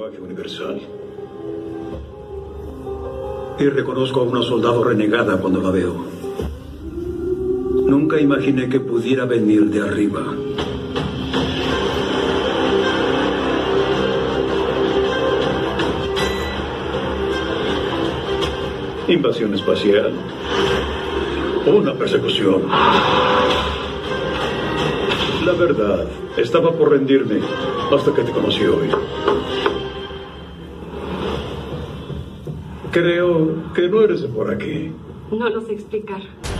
lenguaje universal. Y reconozco a una soldado renegada cuando la veo. Nunca imaginé que pudiera venir de arriba. Invasión espacial. Una persecución. La verdad, estaba por rendirme hasta que te conocí hoy. Creo que no eres de por aquí. No lo sé explicar.